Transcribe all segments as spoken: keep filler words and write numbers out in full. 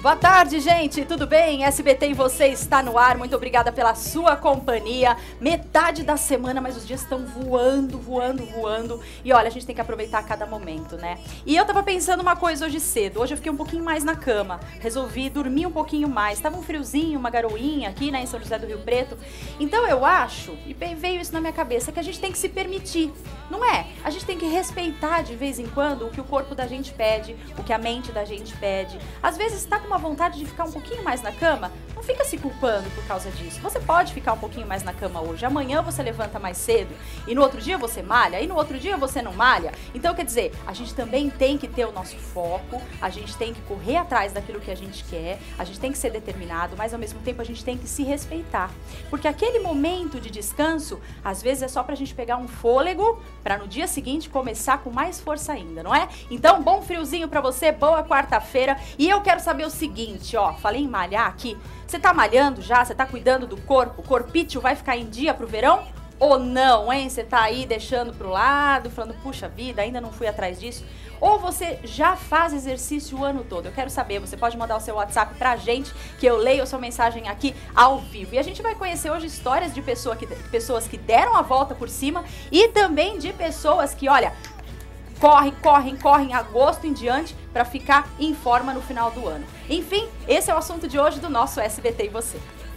Boa tarde, gente, tudo bem? S B T e você está no ar, muito obrigada pela sua companhia. Metade da semana, mas os dias estão voando, voando, voando. E olha, a gente tem que aproveitar cada momento, né? E eu tava pensando uma coisa hoje cedo, hoje eu fiquei um pouquinho mais na cama, resolvi dormir um pouquinho mais. Tava um friozinho, uma garoinha aqui, né, em São José do Rio Preto. Então eu acho, e veio isso na minha cabeça, que a gente tem que se permitir, não é? A gente tem que respeitar de vez em quando o que o corpo da gente pede, o que a mente da gente pede. Às vezes tá com uma vontade de ficar um pouquinho mais na cama, não fica se culpando por causa disso. Você pode ficar um pouquinho mais na cama hoje, amanhã você levanta mais cedo, e no outro dia você malha, e no outro dia você não malha. Então, quer dizer, a gente também tem que ter o nosso foco, a gente tem que correr atrás daquilo que a gente quer, a gente tem que ser determinado, mas ao mesmo tempo a gente tem que se respeitar. Porque aquele momento de descanso, às vezes é só pra gente pegar um fôlego, pra no dia seguinte começar com mais força ainda, não é? Então, bom friozinho pra você, boa quarta-feira, e eu quero saber o seguinte, ó, falei em malhar aqui, você tá malhando já? Você tá cuidando do corpo? O corpício vai ficar em dia pro verão? Ou não, hein? Você tá aí deixando pro lado, falando, puxa vida, ainda não fui atrás disso? Ou você já faz exercício o ano todo? Eu quero saber, você pode mandar o seu WhatsApp pra gente, que eu leio a sua mensagem aqui ao vivo. E a gente vai conhecer hoje histórias de pessoa que, pessoas que deram a volta por cima e também de pessoas que, olha, correm, correm, correm agosto em diante para ficar em forma no final do ano. Enfim, esse é o assunto de hoje do nosso S B T e você.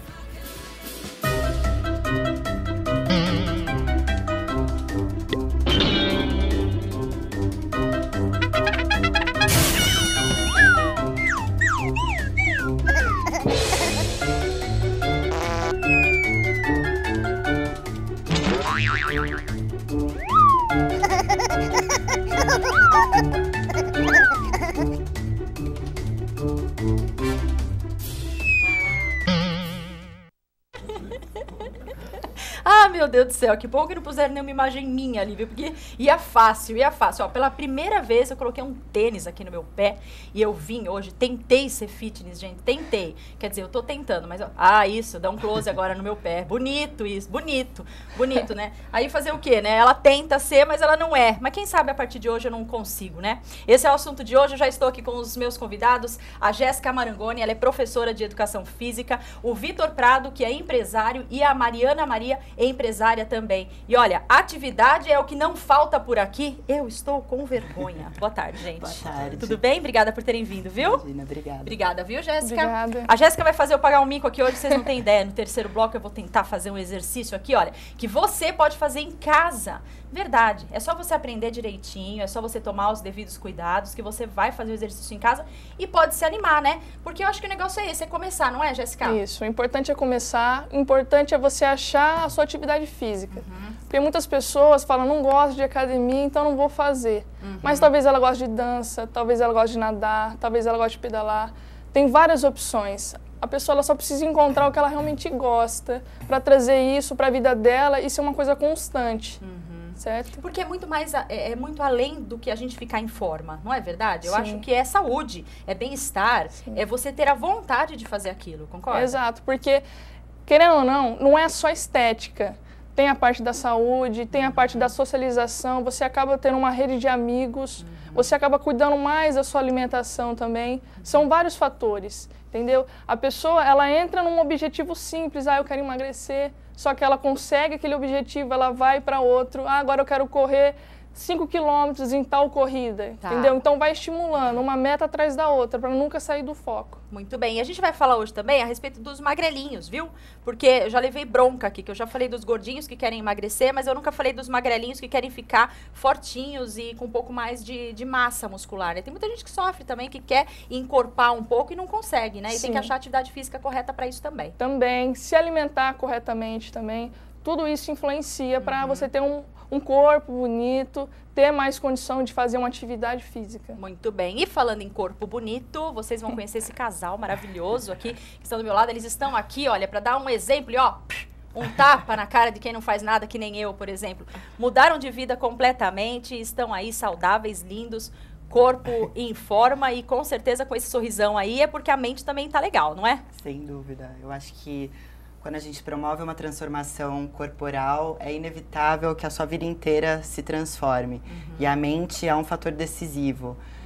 Ah, meu Deus do céu, que bom que não puseram nenhuma imagem minha ali, viu? Porque ia fácil, ia fácil. Ó, pela primeira vez eu coloquei um tênis aqui no meu pé e eu vim hoje, tentei ser fitness, gente, tentei. Quer dizer, eu tô tentando, mas... Ó, ah, isso, dá um close agora no meu pé. Bonito isso, bonito, bonito, né? Aí fazer o quê, né? Ela tenta ser, mas ela não é. Mas quem sabe a partir de hoje eu não consigo, né? Esse é o assunto de hoje, eu já estou aqui com os meus convidados, a Jéssica Marangoni, ela é professora de Educação Física, o Vitor Prado, que é empresário, e a Mariana Maria, empresária também. E olha, atividade é o que não falta por aqui. Eu estou com vergonha. Boa tarde, gente. Boa tarde. Tudo bem? Obrigada por terem vindo, viu? Imagina, obrigada. Obrigada, viu, Jéssica? Obrigada. A Jéssica vai fazer eu pagar um mico aqui hoje, vocês não têm ideia. No terceiro bloco eu vou tentar fazer um exercício aqui, olha, que você pode fazer em casa. Verdade. É só você aprender direitinho, é só você tomar os devidos cuidados, que você vai fazer o exercício em casa e pode se animar, né? Porque eu acho que o negócio é esse, é começar, não é, Jéssica? Isso, o importante é começar, o importante é você achar a sua atividade física. Uhum. Porque muitas pessoas falam, não gosto de academia, então não vou fazer. Uhum. Mas talvez ela goste de dança, talvez ela goste de nadar, talvez ela goste de pedalar. Tem várias opções. A pessoa ela só precisa encontrar o que ela realmente gosta para trazer isso para a vida dela e ser uma coisa constante. Uhum. Certo? Porque é muito mais, é, é muito além do que a gente ficar em forma, não é verdade? Eu Sim. acho que é saúde, é bem-estar, é você ter a vontade de fazer aquilo, concorda? Exato, porque, querendo ou não, não é só estética. Tem a parte da saúde, tem a parte da socialização, você acaba tendo uma rede de amigos, uhum. você acaba cuidando mais da sua alimentação também. São vários fatores, entendeu? A pessoa, ela entra num objetivo simples, ah, eu quero emagrecer, só que ela consegue aquele objetivo, ela vai para outro, ah, agora eu quero correr cinco quilômetros em tal corrida, tá. entendeu? Então vai estimulando uma meta atrás da outra, para nunca sair do foco. Muito bem, e a gente vai falar hoje também a respeito dos magrelinhos, viu? Porque eu já levei bronca aqui, que eu já falei dos gordinhos que querem emagrecer, mas eu nunca falei dos magrelinhos que querem ficar fortinhos e com um pouco mais de, de massa muscular, né? Tem muita gente que sofre também, que quer encorpar um pouco e não consegue, né? E Sim. tem que achar a atividade física correta para isso também. Também, se alimentar corretamente também, tudo isso influencia uhum. para você ter um, um corpo bonito, ter mais condição de fazer uma atividade física. Muito bem. E falando em corpo bonito, vocês vão conhecer esse casal maravilhoso aqui, que estão do meu lado. Eles estão aqui, olha, para dar um exemplo, e ó, um tapa na cara de quem não faz nada, que nem eu, por exemplo. Mudaram de vida completamente, estão aí saudáveis, lindos, corpo em forma e com certeza com esse sorrisão aí é porque a mente também tá legal, não é? Sem dúvida. Eu acho que quando a gente promove uma transformação corporal, é inevitável que a sua vida inteira se transforme. Uhum. E a mente é um fator decisivo.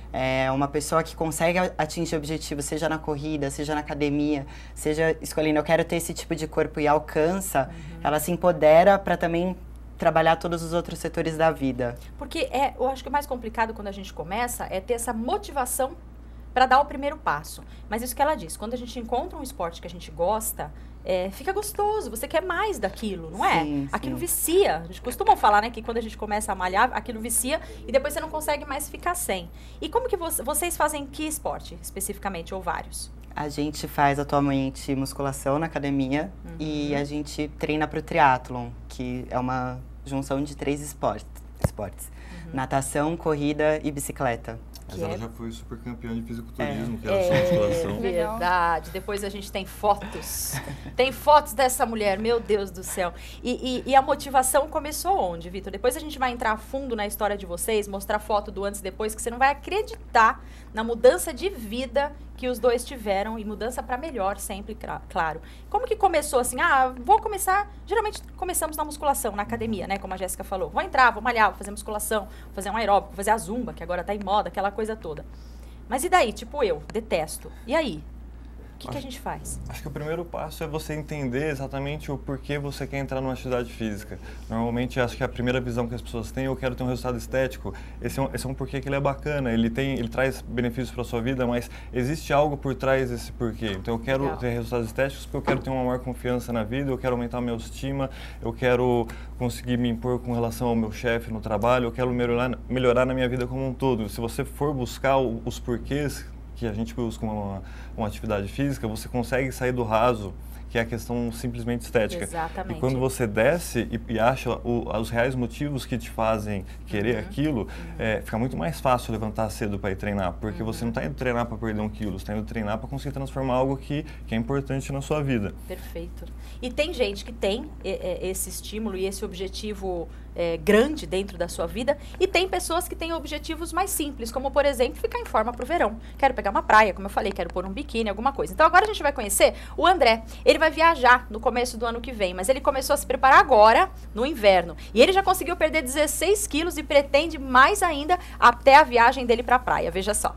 É uma pessoa que consegue atingir objetivos, seja na corrida, seja na academia, seja escolhendo, eu quero ter esse tipo de corpo e alcança, uhum. ela se empodera para também trabalhar todos os outros setores da vida. Porque é, eu acho que o mais complicado quando a gente começa é ter essa motivação para dar o primeiro passo. Mas isso que ela diz, quando a gente encontra um esporte que a gente gosta, é, fica gostoso, você quer mais daquilo, não é? Sim, aquilo sim. vicia. A gente costuma falar, né, que quando a gente começa a malhar, aquilo vicia e depois você não consegue mais ficar sem. E como que vo vocês fazem que esporte, especificamente, ou vários? A gente faz atualmente musculação na academia uhum. e a gente treina para o triatlon, que é uma junção de três esportes. esportes. Uhum. Natação, corrida e bicicleta. Mas ela é... já foi super campeã de fisiculturismo, é. que era é, só musculação. Verdade. Depois a gente tem fotos. Tem fotos dessa mulher, meu Deus do céu. E, e, e a motivação começou onde, Vitor? Depois a gente vai entrar a fundo na história de vocês, mostrar foto do antes e depois, que você não vai acreditar na mudança de vida que os dois tiveram, e mudança para melhor sempre, claro. Como que começou assim? Ah, vou começar... Geralmente começamos na musculação, na academia, né? Como a Jéssica falou. Vou entrar, vou malhar, vou fazer musculação, vou fazer um aeróbico, vou fazer a zumba, que agora tá em moda, aquela coisa toda. Mas e daí? Tipo eu, detesto. E aí? O que, que a gente faz? Acho que o primeiro passo é você entender exatamente o porquê você quer entrar numa atividade física. Normalmente, acho que a primeira visão que as pessoas têm, eu quero ter um resultado estético. Esse é um, esse é um porquê que ele é bacana, ele, tem, ele traz benefícios para a sua vida, mas existe algo por trás desse porquê. Então, eu quero Legal. ter resultados estéticos porque eu quero ter uma maior confiança na vida, eu quero aumentar a minha autoestima, eu quero conseguir me impor com relação ao meu chefe no trabalho, eu quero melhorar, melhorar na minha vida como um todo. Se você for buscar o, os porquês que a gente busca uma, uma atividade física, você consegue sair do raso, que é a questão simplesmente estética. Exatamente. E quando você desce e, e acha o, os reais motivos que te fazem querer uhum. aquilo, uhum. É, fica muito mais fácil levantar cedo para ir treinar, porque uhum. você não está indo treinar para perder um quilo, você está indo treinar para conseguir transformar algo que, que é importante na sua vida. Perfeito. E tem gente que tem é, é, esse estímulo e esse objetivo é, grande dentro da sua vida, e tem pessoas que têm objetivos mais simples, como, por exemplo, ficar em forma para o verão. Quero pegar uma praia, como eu falei, quero pôr um biquíni, alguma coisa. Então agora a gente vai conhecer o André. Ele vai viajar no começo do ano que vem, mas ele começou a se preparar agora, no inverno. E ele já conseguiu perder dezesseis quilos e pretende mais ainda até a viagem dele para a praia. Veja só.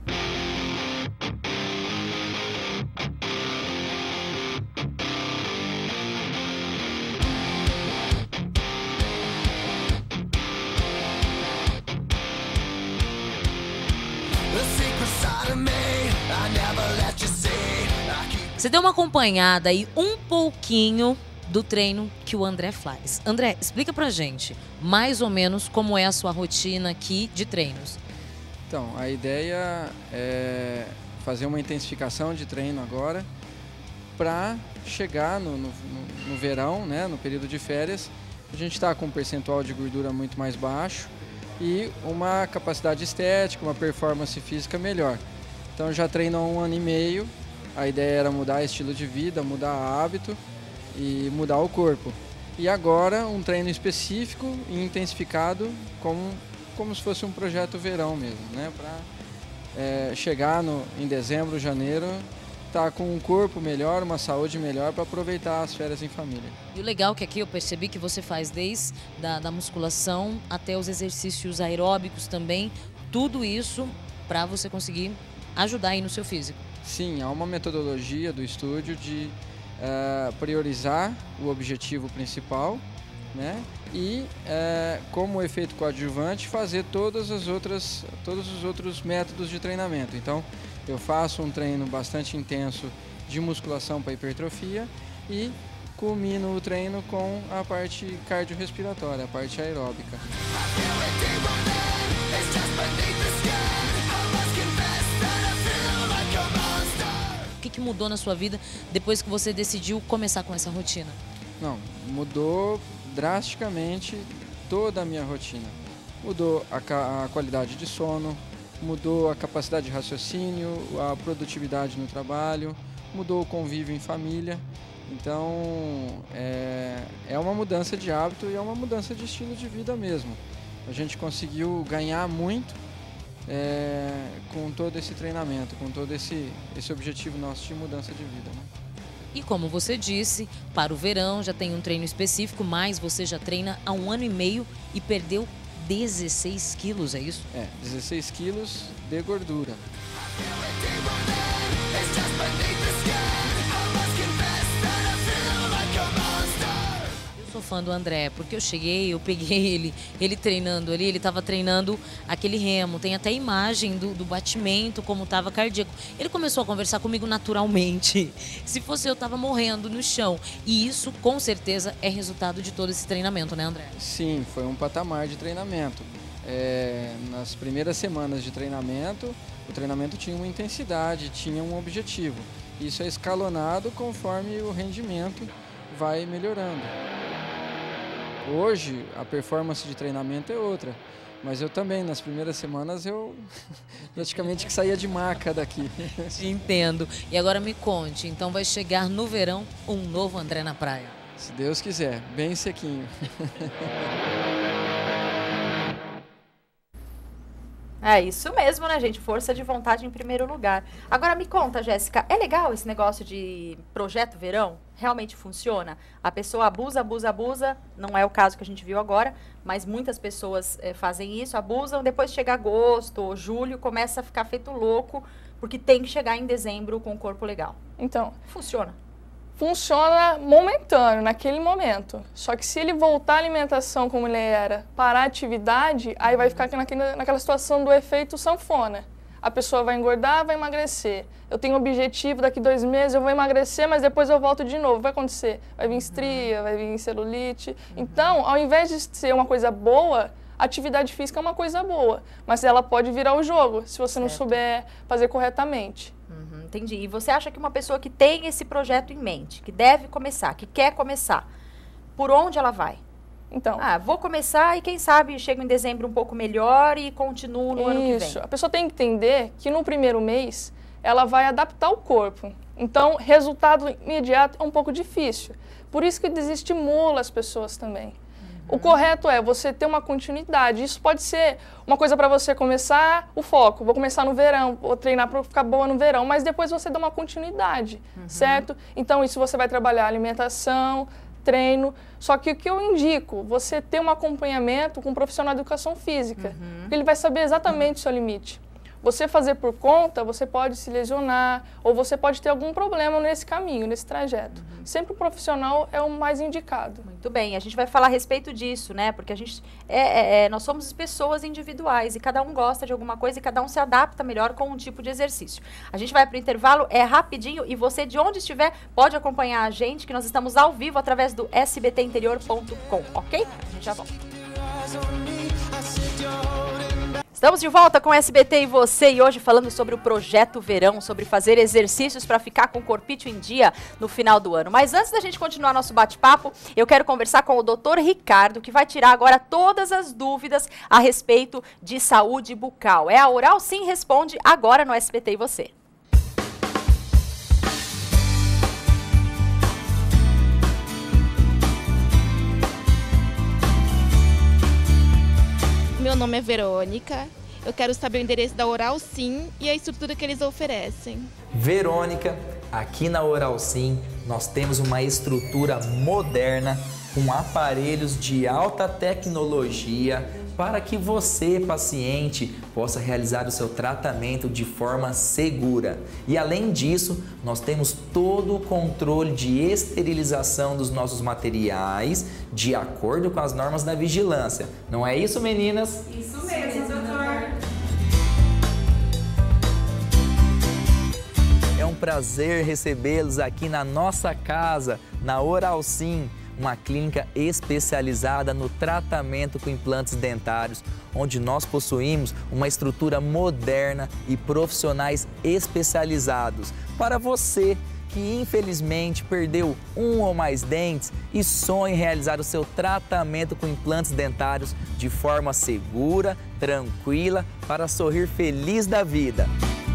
Você deu uma acompanhada aí um pouquinho do treino que o André faz. André, explica pra gente mais ou menos como é a sua rotina aqui de treinos. Então, a ideia é fazer uma intensificação de treino agora para chegar no, no, no verão, né, no período de férias. A gente está com um percentual de gordura muito mais baixo e uma capacidade estética, uma performance física melhor. Então, já treino há um ano e meio. A ideia era mudar estilo de vida, mudar hábito e mudar o corpo. E agora um treino específico e intensificado como, como se fosse um projeto verão mesmo, né? Para é, chegar no, em dezembro, janeiro, tá com um corpo melhor, uma saúde melhor para aproveitar as férias em família. E o legal é que aqui eu percebi que você faz desde da, da musculação até os exercícios aeróbicos também, tudo isso para você conseguir ajudar aí no seu físico. Sim, há uma metodologia do estúdio de uh, priorizar o objetivo principal, né? E, uh, como efeito coadjuvante, fazer todas as outras, todos os outros métodos de treinamento. Então, eu faço um treino bastante intenso de musculação para hipertrofia e culmino o treino com a parte cardiorrespiratória, a parte aeróbica. O que, que mudou na sua vida depois que você decidiu começar com essa rotina? Não, mudou drasticamente toda a minha rotina. Mudou a, a qualidade de sono, mudou a capacidade de raciocínio, a produtividade no trabalho, mudou o convívio em família. Então, é, é uma mudança de hábito e é uma mudança de estilo de vida mesmo. A gente conseguiu ganhar muito É, com todo esse treinamento, com todo esse, esse objetivo nosso de mudança de vida, né? E como você disse, para o verão já tem um treino específico, mas você já treina há um ano e meio e perdeu dezesseis quilos, é isso? É, dezesseis quilos de gordura. Eu sou fã do André, porque eu cheguei, eu peguei ele, ele treinando ali, ele estava treinando aquele remo, tem até imagem do, do batimento, como estava cardíaco. Ele começou a conversar comigo naturalmente, se fosse eu estava morrendo no chão. E isso, com certeza, é resultado de todo esse treinamento, né, André? Sim, foi um patamar de treinamento. É, nas primeiras semanas de treinamento, o treinamento tinha uma intensidade, tinha um objetivo. Isso é escalonado conforme o rendimento vai melhorando. Hoje, a performance de treinamento é outra, mas eu também, nas primeiras semanas, eu praticamente que saía de maca daqui. Entendo. E agora me conte, então vai chegar no verão um novo André na praia? Se Deus quiser, bem sequinho. É isso mesmo, né, gente? Força de vontade em primeiro lugar. Agora me conta, Jéssica, é legal esse negócio de projeto verão? Realmente funciona? A pessoa abusa, abusa, abusa, não é o caso que a gente viu agora, mas muitas pessoas é, fazem isso, abusam, depois chega agosto ou julho, começa a ficar feito louco, porque tem que chegar em dezembro com o corpo legal. Então, funciona? Funciona momentâneo, naquele momento. Só que se ele voltar à alimentação como ele era, parar a atividade, aí vai ficar naquele, naquela situação do efeito sanfona. A pessoa vai engordar, vai emagrecer. Eu tenho um objetivo, daqui dois meses eu vou emagrecer, mas depois eu volto de novo. Vai acontecer? Vai vir estria, vai vir celulite. Então, ao invés de ser uma coisa boa, a atividade física é uma coisa boa, mas ela pode virar o jogo, se você certo. não souber fazer corretamente. Uhum, entendi. E você acha que uma pessoa que tem esse projeto em mente, que deve começar, que quer começar, por onde ela vai? Então, ah, vou começar e quem sabe chego em dezembro um pouco melhor e continuo no isso. ano que vem. Isso. A pessoa tem que entender que no primeiro mês ela vai adaptar o corpo. Então, resultado imediato é um pouco difícil. Por isso que desestimula as pessoas também. O correto é você ter uma continuidade. Isso pode ser uma coisa para você começar o foco. Vou começar no verão, vou treinar para ficar boa no verão, mas depois você dá uma continuidade, uhum. certo? Então, isso você vai trabalhar alimentação, treino. Só que o que eu indico, você ter um acompanhamento com um profissional de educação física. Uhum. Porque ele vai saber exatamente o seu limite. Você fazer por conta, você pode se lesionar ou você pode ter algum problema nesse caminho, nesse trajeto. Uhum. Sempre o profissional é o mais indicado. Muito bem, a gente vai falar a respeito disso, né? Porque a gente é, é, é, nós somos pessoas individuais e cada um gosta de alguma coisa e cada um se adapta melhor com um tipo de exercício. A gente vai para o intervalo, é rapidinho e você de onde estiver pode acompanhar a gente, que nós estamos ao vivo através do S B T interior ponto com, ok? A gente já volta. Estamos de volta com o S B T e você, e hoje falando sobre o Projeto Verão, sobre fazer exercícios para ficar com o corpite em dia no final do ano. Mas antes da gente continuar nosso bate-papo, eu quero conversar com o doutor Ricardo, que vai tirar agora todas as dúvidas a respeito de saúde bucal. É a Oral Sim Responde agora no S B T e você. Meu nome é Verônica, eu quero saber o endereço da Oral Sim e a estrutura que eles oferecem. Verônica, aqui na Oral Sim nós temos uma estrutura moderna com aparelhos de alta tecnologia para que você, paciente, possa realizar o seu tratamento de forma segura. E além disso, nós temos todo o controle de esterilização dos nossos materiais de acordo com as normas da vigilância. Não é isso, meninas? Isso mesmo, doutor. É um prazer recebê-los aqui na nossa casa, na Oral Sim, uma clínica especializada no tratamento com implantes dentários, onde nós possuímos uma estrutura moderna e profissionais especializados para você que infelizmente perdeu um ou mais dentes e sonha em realizar o seu tratamento com implantes dentários de forma segura, tranquila, para sorrir feliz da vida.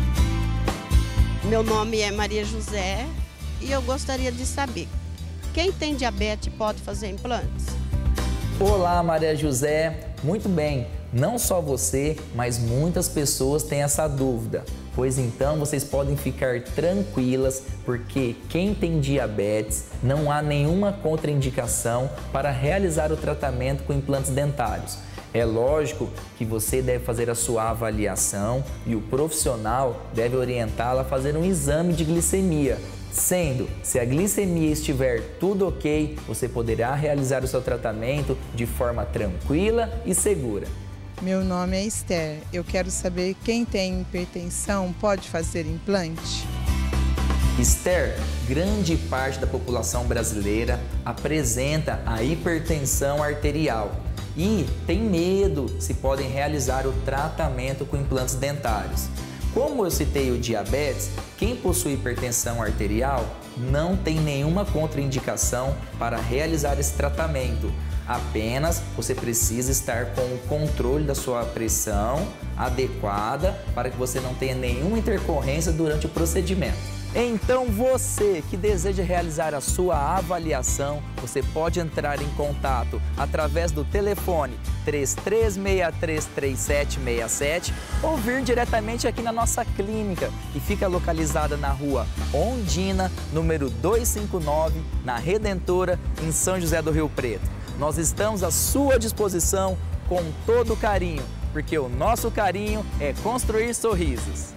Meu nome é Maria José e eu gostaria de saber, quem tem diabetes pode fazer implantes? Olá, Maria José. Muito bem, não só você, mas muitas pessoas têm essa dúvida. Pois então vocês podem ficar tranquilas, porque quem tem diabetes não há nenhuma contraindicação para realizar o tratamento com implantes dentários. É lógico que você deve fazer a sua avaliação e o profissional deve orientá-la a fazer um exame de glicemia. Sendo, se a glicemia estiver tudo ok, você poderá realizar o seu tratamento de forma tranquila e segura. Meu nome é Esther. Eu quero saber quem tem hipertensão pode fazer implante? Esther, grande parte da população brasileira apresenta a hipertensão arterial e tem medo se podem realizar o tratamento com implantes dentários. Como eu citei o diabetes, quem possui hipertensão arterial não tem nenhuma contraindicação para realizar esse tratamento. Apenas você precisa estar com o controle da sua pressão adequada para que você não tenha nenhuma intercorrência durante o procedimento. Então você que deseja realizar a sua avaliação, você pode entrar em contato através do telefone três três seis três, três sete seis sete ou vir diretamente aqui na nossa clínica, que fica localizada na rua Ondina, número duzentos e cinquenta e nove, na Redentora, em São José do Rio Preto. Nós estamos à sua disposição com todo carinho, porque o nosso carinho é construir sorrisos.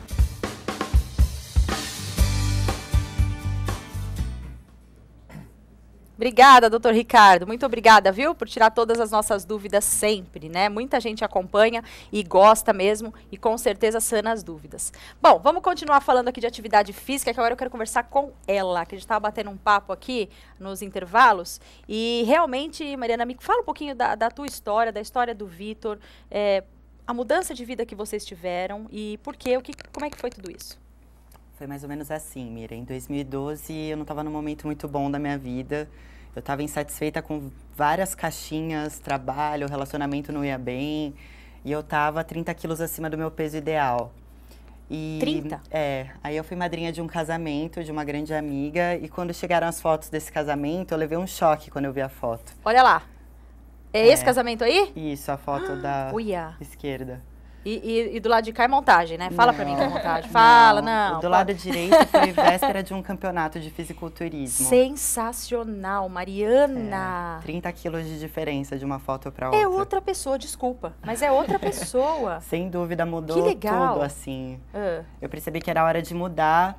Obrigada, doutor Ricardo. Muito obrigada, viu, por tirar todas as nossas dúvidas sempre, né? Muita gente acompanha e gosta mesmo e com certeza sana as dúvidas. Bom, vamos continuar falando aqui de atividade física, que agora eu quero conversar com ela, que a gente estava batendo um papo aqui nos intervalos. E realmente, Mariana, me fala um pouquinho da, da tua história, da história do Vitor, é, a mudança de vida que vocês tiveram e por quê, o que, como é que foi tudo isso? Foi mais ou menos assim, Mira. Em dois mil e doze, eu não estava num momento muito bom da minha vida. Eu estava insatisfeita com várias caixinhas, trabalho, relacionamento não ia bem. E eu estava trinta quilos acima do meu peso ideal. E, trinta? É. Aí eu fui madrinha de um casamento de uma grande amiga. E quando chegaram as fotos desse casamento, eu levei um choque quando eu vi a foto. Olha lá. É, é. Esse casamento aí? Isso, a foto da Uia. esquerda. E, e, e do lado de cá é montagem, né? Fala não, pra mim que é montagem. Fala, não. não. Do pode. lado direito foi véspera de um campeonato de fisiculturismo. Sensacional, Mariana. É, trinta quilos de diferença de uma foto pra outra. É outra pessoa, desculpa. Mas é outra pessoa. Sem dúvida, mudou que legal. tudo, assim. Uh. Eu percebi que era hora de mudar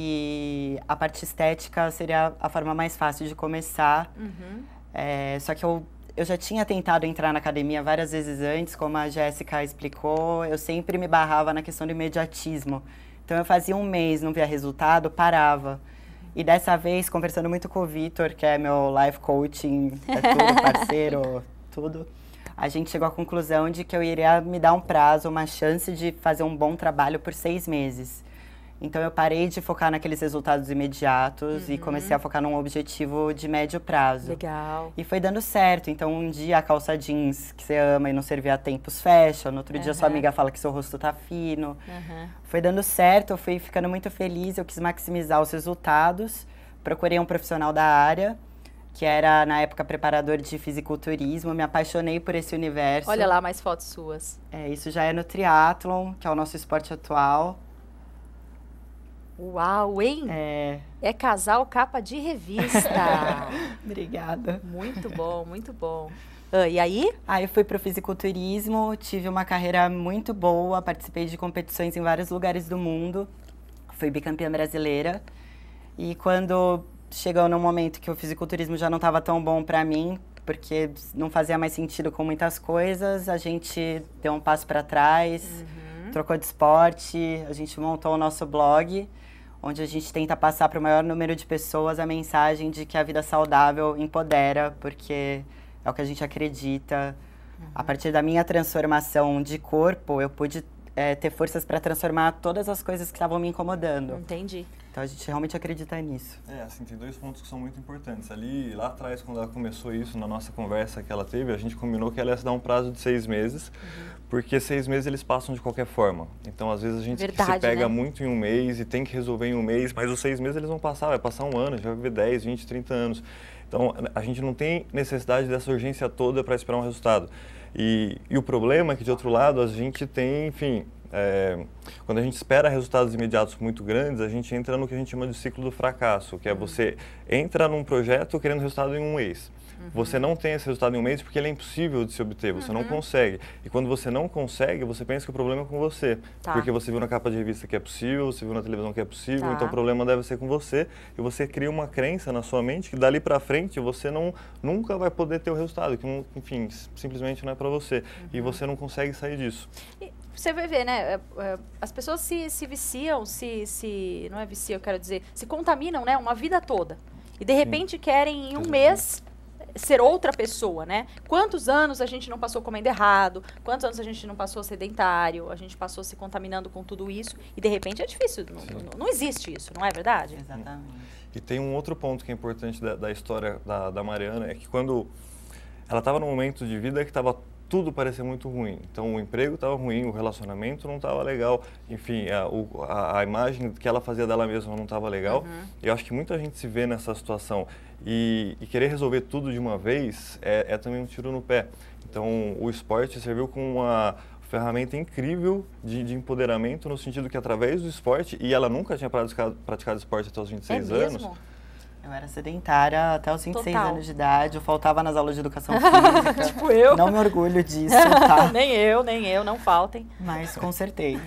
e a parte estética seria a forma mais fácil de começar. Uhum. É, só que eu... Eu já tinha tentado entrar na academia várias vezes antes, como a Jéssica explicou, eu sempre me barrava na questão do imediatismo. Então eu fazia um mês, não via resultado, parava. E dessa vez, conversando muito com o Vitor, que é meu life coaching, é tudo, parceiro, tudo, a gente chegou à conclusão de que eu iria me dar um prazo, uma chance de fazer um bom trabalho por seis meses. Então eu parei de focar naqueles resultados imediatos uhum. e comecei a focar num objetivo de médio prazo. Legal. E foi dando certo. Então um dia a calça jeans que você ama e não servia a tempos fecha, no outro uhum. dia sua amiga fala que seu rosto tá fino. Uhum. Foi dando certo, eu fui ficando muito feliz, eu quis maximizar os resultados. Procurei um profissional da área, que era na época preparador de fisiculturismo, me apaixonei por esse universo. Olha lá mais fotos suas. É, isso já é no triatlon, que é o nosso esporte atual. Uau, hein? É. É casal capa de revista. Obrigada. Muito bom, muito bom. Ah, e aí? Aí eu fui pro fisiculturismo, tive uma carreira muito boa, participei de competições em vários lugares do mundo. Fui bicampeã brasileira. E quando chegou num momento que o fisiculturismo já não estava tão bom para mim, porque não fazia mais sentido com muitas coisas, a gente deu um passo para trás, uhum. trocou de esporte, a gente montou o nosso blog, onde a gente tenta passar para o maior número de pessoas a mensagem de que a vida saudável empodera, porque é o que a gente acredita. Uhum. A partir da minha transformação de corpo, eu pude é, ter forças para transformar todas as coisas que estavam me incomodando. Entendi. Então a gente realmente acredita nisso. É, assim, tem dois pontos que são muito importantes. Ali, lá atrás, quando ela começou isso, na nossa conversa que ela teve, a gente combinou que ela ia se dar um prazo de seis meses, uhum. porque seis meses eles passam de qualquer forma. Então, às vezes, a gente Verdade, se pega né? muito em um mês e tem que resolver em um mês, mas os seis meses eles vão passar, vai passar um ano, a gente vai viver dez, vinte, trinta anos. Então, a gente não tem necessidade dessa urgência toda para esperar um resultado. E, e o problema é que, de outro lado, a gente tem, enfim... É, quando a gente espera resultados imediatos muito grandes, a gente entra no que a gente chama de ciclo do fracasso, que é você entra num projeto querendo resultado em um mês. Uhum. Você não tem esse resultado em um mês porque ele é impossível de se obter, você uhum. não consegue. E quando você não consegue, você pensa que o problema é com você. Tá. Porque você viu na capa de revista que é possível, você viu na televisão que é possível, tá. então o problema deve ser com você. E você cria uma crença na sua mente que dali pra frente você não, nunca vai poder ter o resultado, que enfim, simplesmente não é pra você. Uhum. E você não consegue sair disso. E você vai ver, né? As pessoas se, se viciam, se, se... não é viciam, eu quero dizer, se contaminam, né? Uma vida toda. E de repente Sim. querem em um mês ser outra pessoa, né? Quantos anos a gente não passou comendo errado, quantos anos a gente não passou sedentário, a gente passou se contaminando com tudo isso e de repente é difícil, não, não, não existe isso, não é verdade? Exatamente. E tem um outro ponto que é importante da, da história da, da Mariana, é que quando ela estava num momento de vida que estava tudo parecia muito ruim. Então o emprego estava ruim, o relacionamento não estava legal, enfim, a, o, a, a imagem que ela fazia dela mesma não estava legal. Uhum. E eu acho que muita gente se vê nessa situação. E, e querer resolver tudo de uma vez é, é também um tiro no pé. Então o esporte serviu como uma ferramenta incrível de, de empoderamento, no sentido que através do esporte, e ela nunca tinha praticado, praticado esporte até os vinte e seis é anos. Eu era sedentária até os vinte e seis Total. anos de idade, eu faltava nas aulas de educação física. Tipo eu. Não me orgulho disso, tá? Nem eu, nem eu, não faltem. Mas consertei.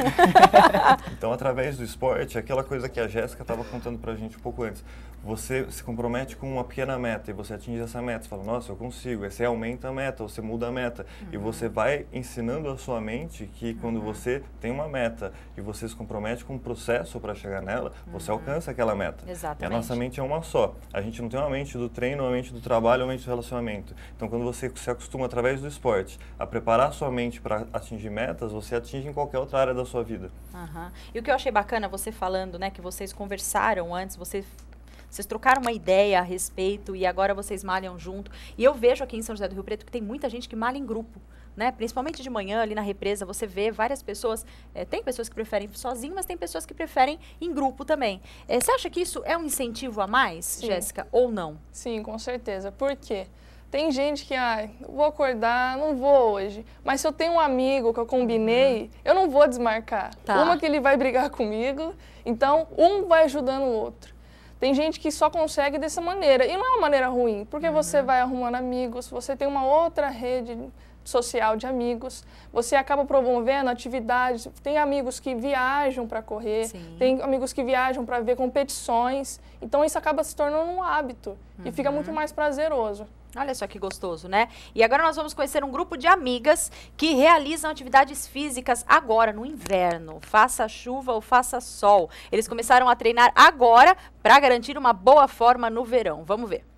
Então, através do esporte, aquela coisa que a Jéssica estava contando pra gente um pouco antes, você se compromete com uma pequena meta e você atinge essa meta, você fala, nossa, eu consigo, aí você aumenta a meta, ou você muda a meta, uhum. e você vai ensinando a sua mente que quando uhum. você tem uma meta e você se compromete com um processo para chegar nela, uhum. você alcança aquela meta. Exatamente. E a nossa mente é uma só. A gente não tem uma mente do treino, uma mente do trabalho, uma mente do relacionamento. Então, quando você se acostuma, através do esporte, a preparar a sua mente para atingir metas, você atinge em qualquer outra área da sua vida. Uhum. E o que eu achei bacana, você falando, né, que vocês conversaram antes, você... Vocês trocaram uma ideia a respeito e agora vocês malham junto. E eu vejo aqui em São José do Rio Preto que tem muita gente que malha em grupo, né? Principalmente de manhã, ali na represa, você vê várias pessoas. É, tem pessoas que preferem sozinho, mas tem pessoas que preferem em grupo também. É, você acha que isso é um incentivo a mais, Jéssica, ou não? Sim, com certeza. Por quê? Tem gente que, ah, vou acordar, não vou hoje. Mas se eu tenho um amigo que eu combinei, uhum. eu não vou desmarcar. Tá. Uma que ele vai brigar comigo, então um vai ajudando o outro. Tem gente que só consegue dessa maneira, e não é uma maneira ruim, porque uhum. você vai arrumando amigos, você tem uma outra rede social de amigos, você acaba promovendo atividades, tem amigos que viajam para correr, Sim. tem amigos que viajam para ver competições, então isso acaba se tornando um hábito uhum. e fica muito mais prazeroso. Olha só que gostoso, né? E agora nós vamos conhecer um grupo de amigas que realizam atividades físicas agora, no inverno. Faça chuva ou faça sol. Eles começaram a treinar agora para garantir uma boa forma no verão. Vamos ver.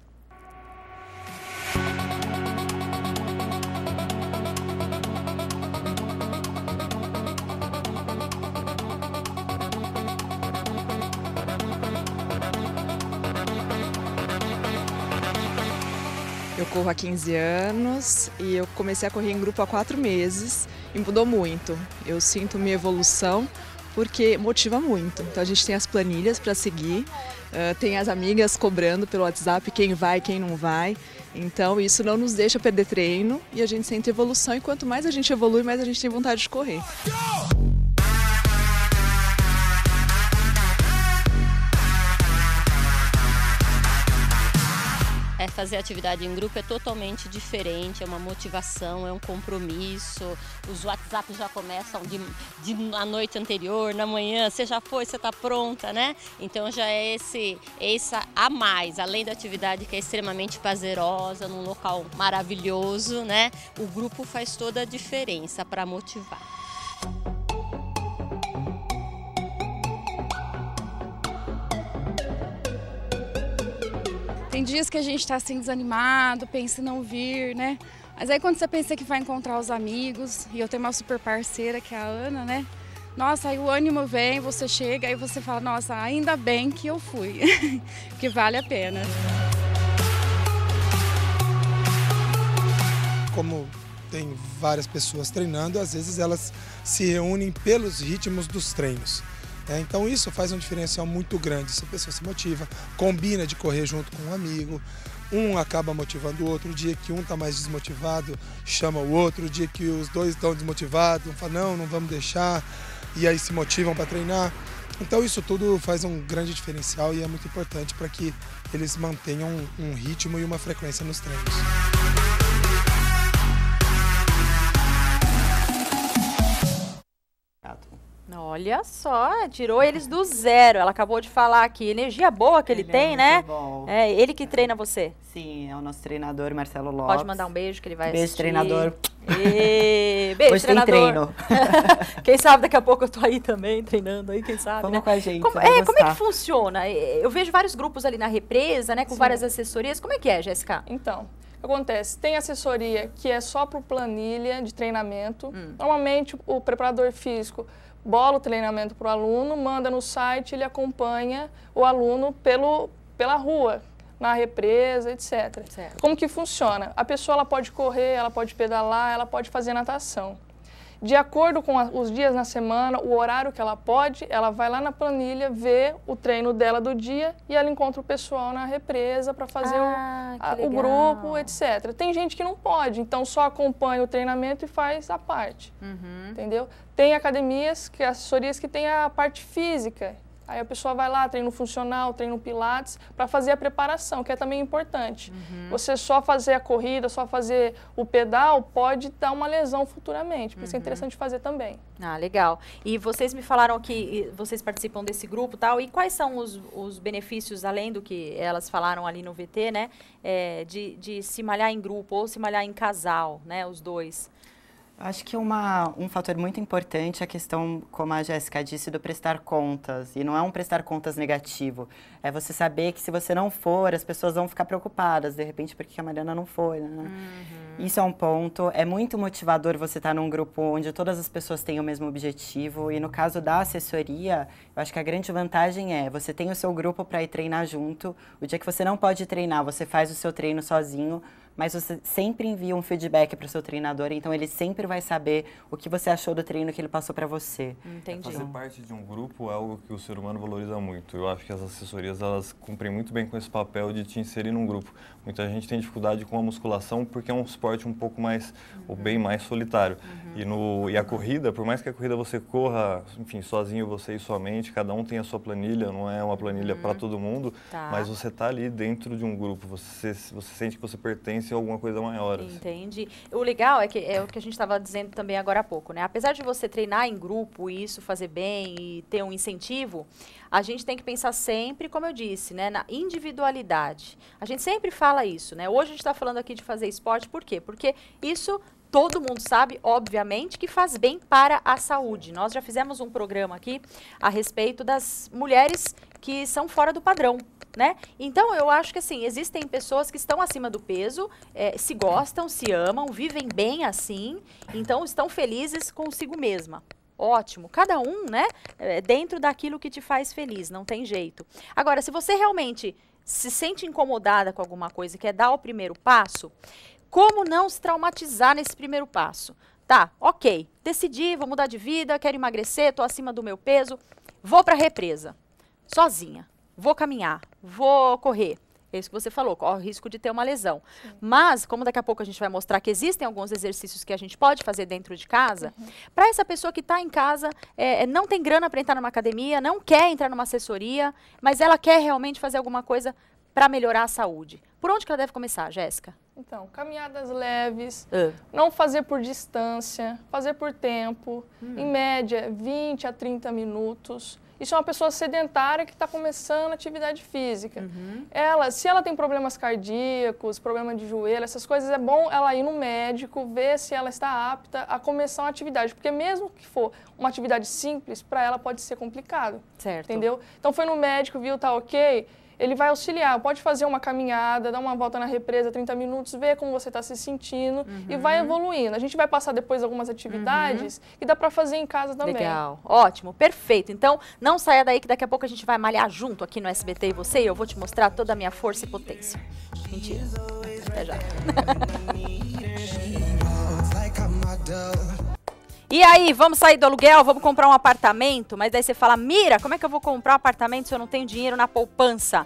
Eu corro há quinze anos e eu comecei a correr em grupo há quatro meses e mudou muito. Eu sinto minha evolução porque motiva muito. Então a gente tem as planilhas para seguir, uh, tem as amigas cobrando pelo WhatsApp quem vai, quem não vai. Então isso não nos deixa perder treino e a gente sente evolução e quanto mais a gente evolui, mais a gente tem vontade de correr. É, fazer atividade em grupo é totalmente diferente, é uma motivação, é um compromisso. Os WhatsApps já começam de, de na noite anterior, na manhã, você já foi, você está pronta, né? Então já é esse, esse a mais, além da atividade que é extremamente prazerosa, num local maravilhoso, né? O grupo faz toda a diferença para motivar. Tem dias que a gente está assim desanimado, pensa em não vir, né? Mas aí quando você pensa que vai encontrar os amigos, e eu tenho uma super parceira que é a Ana, né? Nossa, aí o ânimo vem, você chega, aí você fala, nossa, ainda bem que eu fui, que vale a pena. Como tem várias pessoas treinando, às vezes elas se reúnem pelos ritmos dos treinos. É, então isso faz um diferencial muito grande, se a pessoa se motiva, combina de correr junto com um amigo, um acaba motivando o outro, o dia que um está mais desmotivado, chama o outro, o dia que os dois estão desmotivados, um fala, não, não vamos deixar. e aí se motivam para treinar. Então isso tudo faz um grande diferencial e é muito importante para que eles mantenham um ritmo e uma frequência nos treinos. Olha só, tirou eles do zero. Ela acabou de falar aqui. Energia boa que ele, ele tem, é né? Bom. É ele que treina você. Sim, é o nosso treinador, Marcelo Lopes. Pode mandar um beijo que ele vai beijo, assistir. Treinador. E... Beijo, Hoje treinador. tem treino. Quem sabe daqui a pouco eu tô aí também, treinando aí, quem sabe, Vamos né? com a gente, como, é, como é que funciona? Eu vejo vários grupos ali na represa, né? Com Sim. várias assessorias. Como é que é, Jéssica? Então... Acontece, tem assessoria que é só por planilha de treinamento. Hum. Normalmente o preparador físico bola o treinamento para o aluno, manda no site, ele acompanha o aluno pelo, pela rua, na represa, etcétera. Certo. Como que funciona? A pessoa ela pode correr, ela pode pedalar, ela pode fazer natação. De acordo com a, os dias na semana, o horário que ela pode, ela vai lá na planilha, ver o treino dela do dia e ela encontra o pessoal na represa para fazer ah, o, a, o grupo, etcétera. Tem gente que não pode, então só acompanha o treinamento e faz a parte, uhum. entendeu? Tem academias, que assessorias que tem a parte física. Aí a pessoa vai lá, treino funcional, treino pilates, para fazer a preparação, que é também importante. Uhum. Você só fazer a corrida, só fazer o pedal, pode dar uma lesão futuramente, por isso uhum. é interessante fazer também. Ah, legal. E vocês me falaram que vocês participam desse grupo e tal, e quais são os, os benefícios, além do que elas falaram ali no V T, né, é, de, de se malhar em grupo ou se malhar em casal, né, os dois? Acho que uma, um fator muito importante é a questão, como a Jéssica disse, do prestar contas. E não é um prestar contas negativo. É você saber que se você não for, as pessoas vão ficar preocupadas, de repente, porque a Mariana não foi, né? Uhum. Isso é um ponto. É muito motivador você estar num grupo onde todas as pessoas têm o mesmo objetivo. E no caso da assessoria, eu acho que a grande vantagem é você tem o seu grupo para ir treinar junto. O dia que você não pode treinar, você faz o seu treino sozinho, mas você sempre envia um feedback para o seu treinador, então ele sempre vai saber o que você achou do treino que ele passou para você. Entendi. Fazer parte de um grupo é algo que o ser humano valoriza muito. Eu acho que as assessorias, elas cumprem muito bem com esse papel de te inserir num grupo. Muita gente tem dificuldade com a musculação porque é um esporte um pouco mais, uhum. ou bem mais solitário. Uhum. E, no, e a corrida, por mais que a corrida você corra, enfim, sozinho, você e sua mente, cada um tem a sua planilha, não é uma planilha uhum. para todo mundo, tá. mas você está ali dentro de um grupo, você, você sente que você pertence a alguma coisa maior. Assim. Entendi. O legal é que é o que a gente estava dizendo também agora há pouco, né? Apesar de você treinar em grupo e isso fazer bem e ter um incentivo, a gente tem que pensar sempre, como eu disse, né, na individualidade. A gente sempre fala isso, né? Hoje a gente está falando aqui de fazer esporte, por quê? Porque isso todo mundo sabe, obviamente, que faz bem para a saúde. Nós já fizemos um programa aqui a respeito das mulheres que são fora do padrão, né? Então, eu acho que, assim, existem pessoas que estão acima do peso, é, se gostam, se amam, vivem bem assim, então estão felizes consigo mesma. Ótimo. Cada um, né, é, dentro daquilo que te faz feliz, não tem jeito. Agora, se você realmente se sente incomodada com alguma coisa e quer dar o primeiro passo, como não se traumatizar nesse primeiro passo? Tá, ok, decidi, vou mudar de vida, quero emagrecer, estou acima do meu peso, vou para a represa, sozinha, vou caminhar, vou correr. É isso que você falou, corre o risco de ter uma lesão. Sim. Mas, como daqui a pouco a gente vai mostrar que existem alguns exercícios que a gente pode fazer dentro de casa, uhum. para essa pessoa que está em casa, é, não tem grana para entrar numa academia, não quer entrar numa assessoria, mas ela quer realmente fazer alguma coisa para melhorar a saúde. Por onde que ela deve começar, Jéssica? Então, caminhadas leves, uh. não fazer por distância, fazer por tempo, hum. em média vinte a trinta minutos. Isso é uma pessoa sedentária que está começando atividade física. Uhum. Ela, se ela tem problemas cardíacos, problema de joelho, essas coisas, é bom ela ir no médico, ver se ela está apta a começar uma atividade. Porque mesmo que for uma atividade simples, para ela pode ser complicado. Certo. Entendeu? Então foi no médico, viu, tá ok, ele vai auxiliar, pode fazer uma caminhada, dar uma volta na represa, trinta minutos, ver como você está se sentindo uhum. e vai evoluindo. A gente vai passar depois algumas atividades uhum. que dá para fazer em casa também. Legal, ótimo, perfeito. Então, não saia daí que daqui a pouco a gente vai malhar junto aqui no S B T e você, e eu vou te mostrar toda a minha força e potência. Mentira, até já. E aí, vamos sair do aluguel, vamos comprar um apartamento? Mas daí você fala, Mira, como é que eu vou comprar um apartamento se eu não tenho dinheiro na poupança?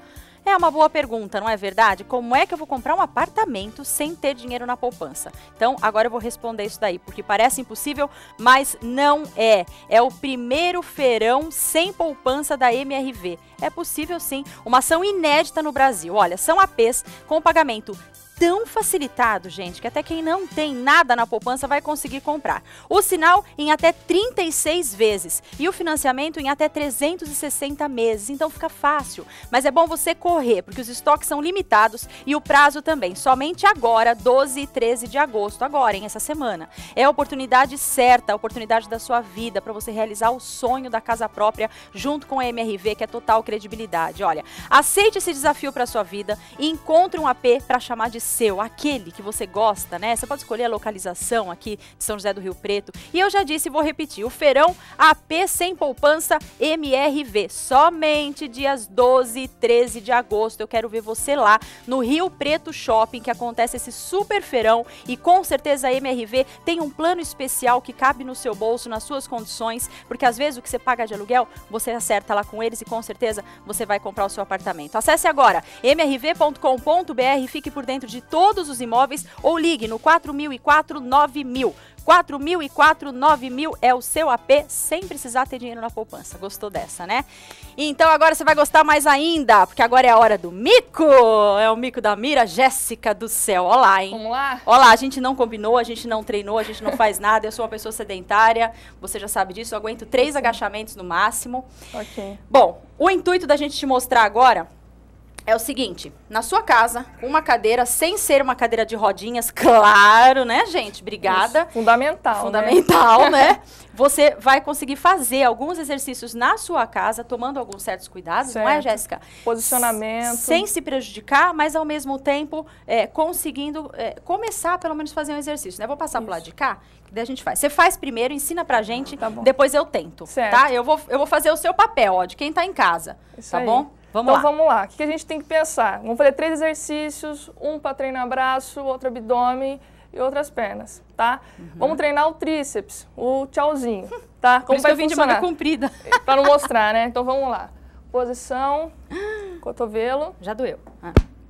É uma boa pergunta, não é verdade? Como é que eu vou comprar um apartamento sem ter dinheiro na poupança? Então, agora eu vou responder isso daí, porque parece impossível, mas não é. É o primeiro feirão sem poupança da M R V. É possível sim, uma ação inédita no Brasil. Olha, são A Pês com pagamento tão facilitado, gente, que até quem não tem nada na poupança vai conseguir comprar. O sinal em até trinta e seis vezes e o financiamento em até trezentos e sessenta meses. Então fica fácil, mas é bom você correr, porque os estoques são limitados e o prazo também. Somente agora, doze e treze de agosto, agora, em essa semana. É a oportunidade certa, a oportunidade da sua vida para você realizar o sonho da casa própria junto com a M R V, que é total credibilidade. Olha, aceite esse desafio para sua vida e encontre um A P para chamar de seu, aquele que você gosta, né? Você pode escolher a localização aqui de São José do Rio Preto. E eu já disse e vou repetir, o feirão A P sem poupança M R V, somente dias doze e treze de agosto. Eu quero ver você lá no Rio Preto Shopping, que acontece esse super feirão, e com certeza a M R V tem um plano especial que cabe no seu bolso, nas suas condições, porque às vezes o que você paga de aluguel, você acerta lá com eles e com certeza você vai comprar o seu apartamento. Acesse agora m r v ponto com ponto b r e fique por dentro de todos os imóveis ou ligue no quatro mil e quatro, nove mil. quatro mil e quatro, nove mil é o seu A P sem precisar ter dinheiro na poupança. Gostou dessa, né? Então agora você vai gostar mais ainda, porque agora é a hora do mico. É o mico da Mira. Jéssica do céu, olá, hein? Vamos lá? Olá, a gente não combinou, a gente não treinou, a gente não faz nada. Eu sou uma pessoa sedentária, você já sabe disso. Eu aguento três agachamentos no máximo. Ok. Bom, o intuito da gente te mostrar agora é o seguinte, na sua casa, com uma cadeira, sem ser uma cadeira de rodinhas, claro, né, gente? Obrigada. Isso, fundamental, Fundamental, né? né? Você vai conseguir fazer alguns exercícios na sua casa, tomando alguns certos cuidados, certo. Não é, Jéssica? Posicionamento. Sem se prejudicar, mas ao mesmo tempo é, conseguindo é, começar, pelo menos, fazer um exercício, né? Vou passar pro lado de cá, que daí a gente faz. Você faz primeiro, ensina pra gente, tá bom. Depois eu tento, certo. tá? Eu vou, eu vou fazer o seu papel, ó, de quem tá em casa, Isso tá aí. bom? Vamos então lá. vamos lá. O que a gente tem que pensar? Vamos fazer três exercícios, um para treinar braço, outro abdômen e outras pernas, tá? Uhum. Vamos treinar o tríceps, o tchauzinho, tá? Por Como isso vai que eu vim funcionar? de manga comprida. Para não mostrar, né? Então vamos lá. Posição, cotovelo. Já doeu. Ah.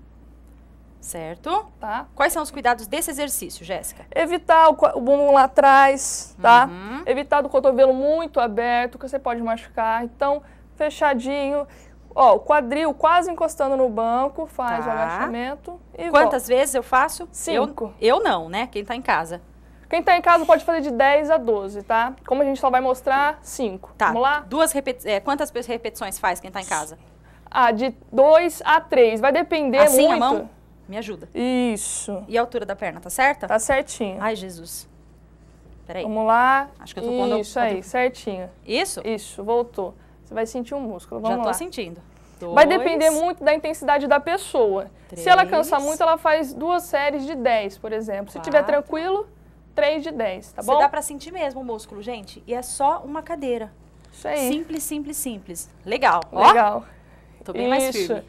Certo. Tá. Quais são os cuidados desse exercício, Jéssica? Evitar o, o bumbum lá atrás, tá? Uhum. Evitar do cotovelo muito aberto, que você pode machucar. Então, fechadinho. Ó, o quadril quase encostando no banco, faz Tá. o agachamento e Quantas volta. vezes eu faço? Cinco. Eu, eu não, né? Quem tá em casa. Quem tá em casa pode fazer de dez a doze, tá? Como a gente só vai mostrar, cinco. Tá. Vamos lá? Duas repeti é, quantas repetições faz quem tá em casa? Ah, de dois a três. Vai depender assim, muito. a mão? Me ajuda. Isso. E a altura da perna, tá certa? Tá certinho. Ai, Jesus. Peraí. Vamos lá. Acho que eu tô pondo... Isso aí, certinho. Isso? Isso, voltou. Você vai sentir um músculo. Vamos Já tô lá. sentindo. Dois, Vai depender muito da intensidade da pessoa. três. Se ela cansar muito, ela faz duas séries de dez, por exemplo. Se tiver Quatro. tranquilo, três de dez, tá Você bom? dá pra sentir mesmo o músculo, gente. E é só uma cadeira. Isso aí. Simples, simples, simples. Legal. Ó, Legal. tô bem mais Isso. firme.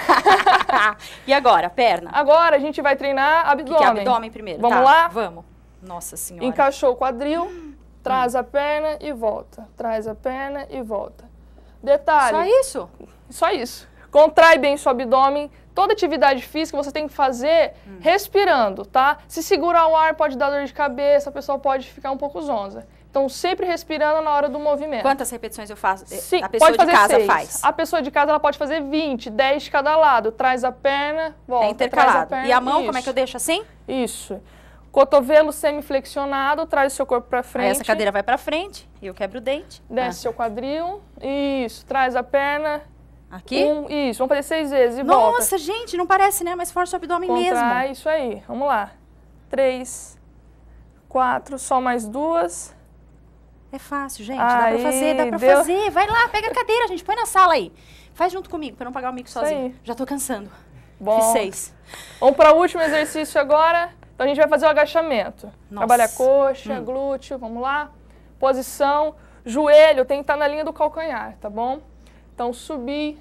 E agora, perna? Agora a gente vai treinar O que abdômen. que é abdômen primeiro? Vamos Tá, lá? Vamos. Nossa Senhora. Encaixou o quadril, traz a perna e volta. Traz a perna e volta. Detalhe. Só isso? Só isso. Contrai bem seu abdômen. Toda atividade física você tem que fazer hum. respirando, tá? Se segurar o ar pode dar dor de cabeça, a pessoa pode ficar um pouco zonza. Então, sempre respirando na hora do movimento. Quantas repetições eu faço? Sim, a pessoa pode fazer de casa seis. faz? A pessoa de casa ela pode fazer vinte, dez de cada lado. Traz a perna, volta. É intercalado. Traz a perna, e a mão, isso. como é que eu deixo assim? Isso. Cotovelo semiflexionado, traz o seu corpo pra frente. Aí essa cadeira vai pra frente e eu quebro o dente. Desce ah. seu quadril. Isso. Traz a perna. Aqui? Um, isso. Vamos fazer seis vezes e Nossa, volta. Nossa, gente, não parece, né? Mas força o abdômen Contrai, mesmo. Isso aí. Vamos lá. Três. Quatro. Só mais duas. É fácil, gente. Aí, dá pra fazer, dá pra deu. fazer. Vai lá, pega a cadeira, gente. Põe na sala aí. Faz junto comigo, pra não pagar o mico Isso sozinho. aí. Já tô cansando. Bom. Fiz seis. Vamos para o último exercício agora. Então, a gente vai fazer o agachamento. Nossa. Trabalha coxa, Hum. glúteo. Vamos lá. Posição. Joelho tem que estar na linha do calcanhar, tá bom? Então, subir.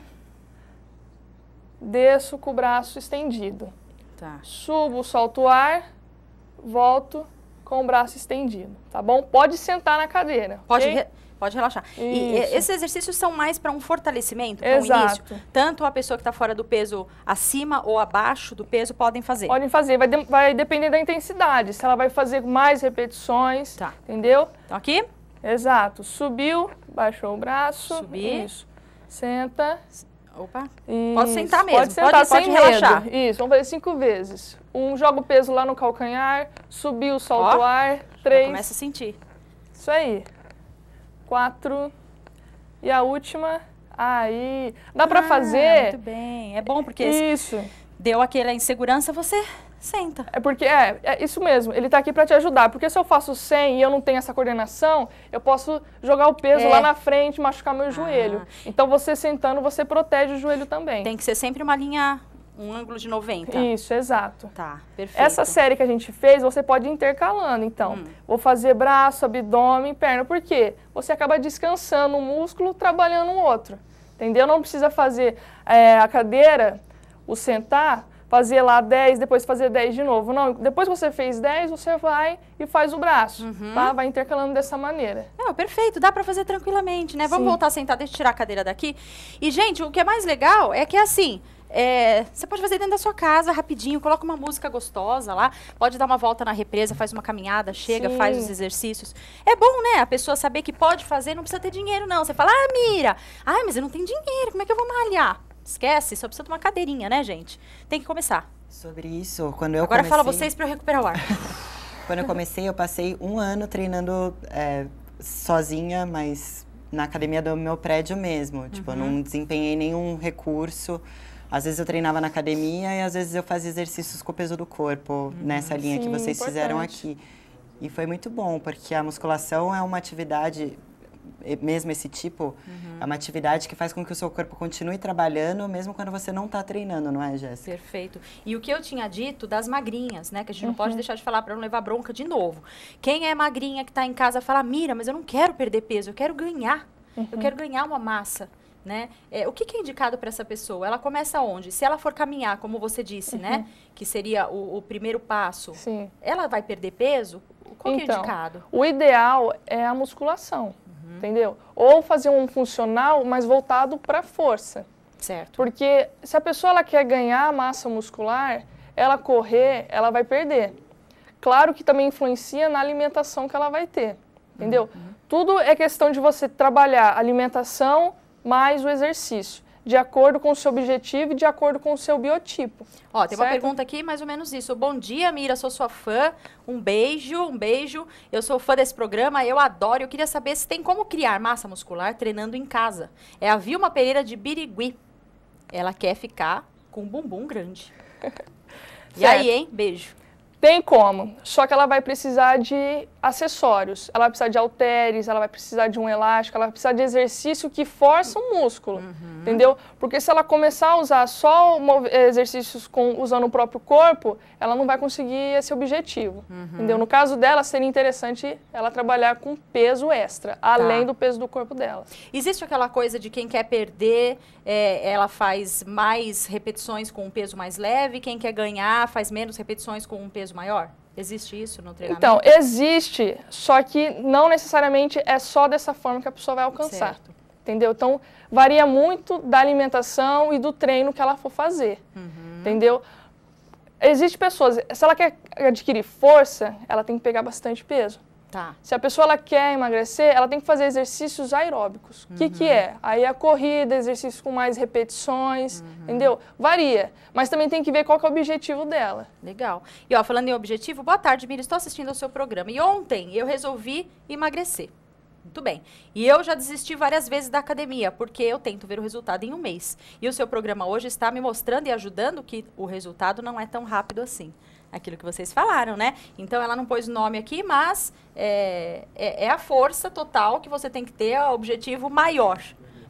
Desço com o braço estendido. Tá. Subo, solto o ar. Volto com o braço estendido, tá bom? Pode sentar na cadeira. Pode okay? re Pode relaxar. E, e Isso. esses exercícios são mais para um fortalecimento, para um Exato. início. Tanto a pessoa que está fora do peso, acima ou abaixo do peso, podem fazer. Podem fazer, vai, de, vai depender da intensidade. Se ela vai fazer mais repetições, tá. entendeu? Então aqui? Exato. Subiu, baixou o braço. Subir. Isso. Senta. Opa. Isso. Pode sentar mesmo. Pode sentar, pode, sem pode relaxar. medo. Isso, vamos fazer cinco vezes. Um, joga o peso lá no calcanhar. Subiu, solta Ó, o ar. Três. Começa a sentir. Isso aí. Quatro. E a última. Aí. Dá ah, pra fazer. Muito bem. É bom porque isso. Deu aquela insegurança, você senta. É porque, é, é isso mesmo. Ele tá aqui pra te ajudar. Porque se eu faço cem e eu não tenho essa coordenação, eu posso jogar o peso é. lá na frente e machucar meu ah. joelho. Então você sentando, você protege o joelho também. Tem que ser sempre uma linha, um ângulo de noventa. Isso, exato. Tá, perfeito. Essa série que a gente fez, você pode ir intercalando. Então, hum. vou fazer braço, abdômen, perna. Por quê? Você acaba descansando um músculo, trabalhando o outro. Entendeu? Não precisa fazer é, a cadeira, o sentar, fazer lá dez, depois fazer dez de novo. Não, depois que você fez dez, você vai e faz o braço, uhum. tá? Vai intercalando dessa maneira. É, perfeito, dá pra fazer tranquilamente, né? Sim. Vamos voltar a sentar, deixa eu tirar a cadeira daqui. E, gente, o que é mais legal é que, assim, é, você pode fazer dentro da sua casa, rapidinho, coloca uma música gostosa lá, pode dar uma volta na represa, faz uma caminhada, chega, Sim. faz os exercícios. É bom, né? A pessoa saber que pode fazer, não precisa ter dinheiro, não. Você fala, ah, Mira, ah, mas eu não tenho dinheiro, como é que eu vou malhar? Esquece, só precisa de uma cadeirinha, né, gente? Tem que começar. Sobre isso, quando eu Agora comecei... fala vocês para eu recuperar o ar. Quando eu comecei, eu passei um ano treinando é, sozinha, mas na academia do meu prédio mesmo. Uhum. Tipo, eu não desempenhei nenhum recurso. Às vezes eu treinava na academia e às vezes eu fazia exercícios com o peso do corpo, uhum. nessa linha Sim, que vocês importante. fizeram aqui. E foi muito bom, porque a musculação é uma atividade... mesmo esse tipo, uhum. é uma atividade que faz com que o seu corpo continue trabalhando, mesmo quando você não está treinando, não é, Jéssica? Perfeito. E o que eu tinha dito das magrinhas, né, que a gente uhum. não pode deixar de falar para não levar bronca de novo. Quem é magrinha que está em casa fala, Mira, mas eu não quero perder peso, eu quero ganhar, uhum. eu quero ganhar uma massa. Né? É, o que, que é indicado para essa pessoa? Ela começa onde? Se ela for caminhar, como você disse, uhum. né, que seria o, o primeiro passo, Sim. ela vai perder peso? Qual então, que é indicado? O ideal é a musculação. Entendeu? Ou fazer um funcional, mas voltado para força. Certo. Porque se a pessoa ela quer ganhar massa muscular, ela correr, ela vai perder. Claro que também influencia na alimentação que ela vai ter. Entendeu? Uhum. Tudo é questão de você trabalhar a alimentação mais o exercício, de acordo com o seu objetivo e de acordo com o seu biotipo. Ó, tem certo? uma pergunta aqui, mais ou menos isso. Bom dia, Mira, sou sua fã. Um beijo, um beijo. Eu sou fã desse programa, eu adoro. Eu queria saber se tem como criar massa muscular treinando em casa. É a Vilma Pereira de Birigui. Ela quer ficar com um bumbum grande. E aí, hein? Beijo. Tem como, só que ela vai precisar de acessórios, ela vai precisar de halteres, ela vai precisar de um elástico, ela vai precisar de exercício que força o músculo, uhum. entendeu? Porque se ela começar a usar só exercícios com, usando o próprio corpo, ela não vai conseguir esse objetivo, uhum. entendeu? No caso dela, seria interessante ela trabalhar com peso extra, além tá. do peso do corpo dela. Existe aquela coisa de quem quer perder, é, ela faz mais repetições com um peso mais leve, quem quer ganhar faz menos repetições com um peso maior? Existe isso no treinamento? Então, existe, só que não necessariamente é só dessa forma que a pessoa vai alcançar. Certo. Entendeu? Então, varia muito da alimentação e do treino que ela for fazer. Uhum. Entendeu? Existem pessoas, se ela quer adquirir força, ela tem que pegar bastante peso. Tá. Se a pessoa ela quer emagrecer, ela tem que fazer exercícios aeróbicos. O uhum. que, que é? Aí a corrida, exercício com mais repetições, uhum. entendeu? Varia. Mas também tem que ver qual que é o objetivo dela. Legal. E ó, falando em objetivo, boa tarde, Mira, estou assistindo ao seu programa. E ontem eu resolvi emagrecer. Muito bem. E eu já desisti várias vezes da academia, porque eu tento ver o resultado em um mês. E o seu programa hoje está me mostrando e ajudando que o resultado não é tão rápido assim. Aquilo que vocês falaram, né? Então, ela não pôs o nome aqui, mas é, é, é a força total que você tem que ter, é o objetivo maior.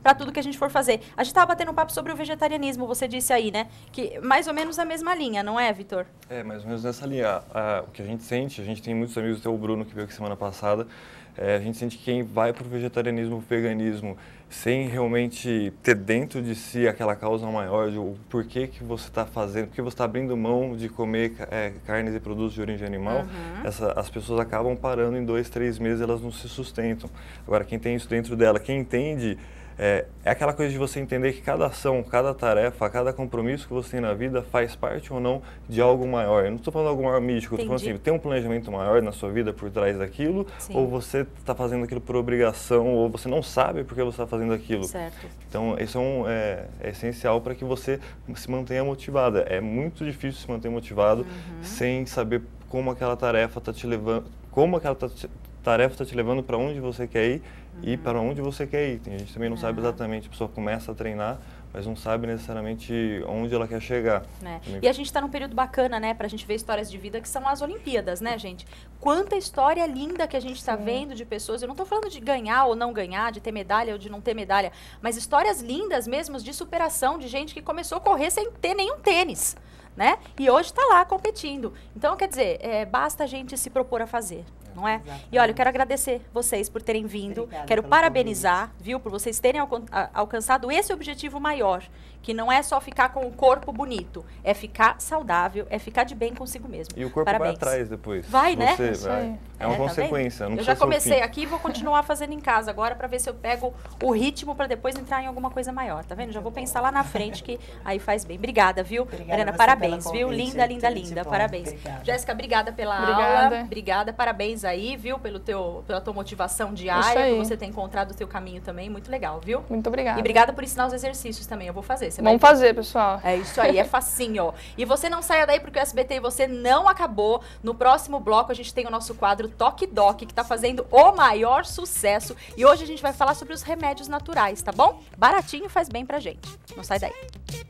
para tudo que a gente for fazer. A gente tava batendo um papo sobre o vegetarianismo, você disse aí, né? Que mais ou menos a mesma linha, não é, Vitor? É, mais ou menos nessa linha. Ah, o que a gente sente, a gente tem muitos amigos, até o Bruno que veio aqui semana passada, é, a gente sente que quem vai para o vegetarianismo, pro veganismo, sem realmente ter dentro de si aquela causa maior de o porquê que você está fazendo, porque você está abrindo mão de comer é, carnes e produtos de origem animal, uhum. essa, as pessoas acabam parando em dois, três meses, elas não se sustentam. Agora, quem tem isso dentro dela, quem entende, é, é aquela coisa de você entender que cada ação, cada tarefa, cada compromisso que você tem na vida faz parte ou não de algo maior. Eu não estou falando algo maior místico, eu estou falando assim, tem um planejamento maior na sua vida por trás daquilo, Sim. ou você está fazendo aquilo por obrigação, ou você não sabe por que você está fazendo aquilo. Certo. Então, isso é, um, é, é essencial para que você se mantenha motivada. É muito difícil se manter motivado uhum. sem saber como aquela tarefa está te levando, como aquela tarefa está te levando para onde você quer ir uhum. e para onde você quer ir. A gente também não uhum. sabe exatamente, a pessoa começa a treinar, mas não sabe necessariamente onde ela quer chegar. É. E a gente está num período bacana, né, pra gente ver histórias de vida que são as Olimpíadas, né, gente? Quanta história linda que a gente está vendo de pessoas, eu não estou falando de ganhar ou não ganhar, de ter medalha ou de não ter medalha, mas histórias lindas mesmo de superação, de gente que começou a correr sem ter nenhum tênis, né? E hoje está lá competindo. Então, quer dizer, é, basta a gente se propor a fazer. Não é? E olha, eu quero agradecer vocês por terem vindo, Obrigada quero parabenizar, convite. viu, por vocês terem alcan alcançado esse objetivo maior, que não é só ficar com o corpo bonito, é ficar saudável, é ficar de bem consigo mesmo. E o corpo Parabéns. vai atrás depois. Vai, né? Você vai. É uma é, consequência. Tá não eu já comecei aqui e vou continuar fazendo em casa agora para ver se eu pego o ritmo para depois entrar em alguma coisa maior, tá vendo? Já vou pensar lá na frente que aí faz bem. Obrigada, viu? Obrigada, Helena, parabéns, viu? Linda, linda, linda, parabéns. Obrigada. Jéssica, obrigada pela obrigada. aula. Obrigada, parabéns aí, viu? Pelo teu, pela tua motivação diária, por você ter encontrado o teu caminho também, muito legal, viu? Muito obrigada. E obrigada por ensinar os exercícios também, eu vou fazer. Você Vamos fazer, pessoal. É isso aí, é facinho. E você não saia daí porque o S B T e você não acabou. No próximo bloco a gente tem o nosso quadro Toque Doc, que tá fazendo o maior sucesso. E hoje a gente vai falar sobre os remédios naturais, tá bom? Baratinho, faz bem pra gente. Não sai daí.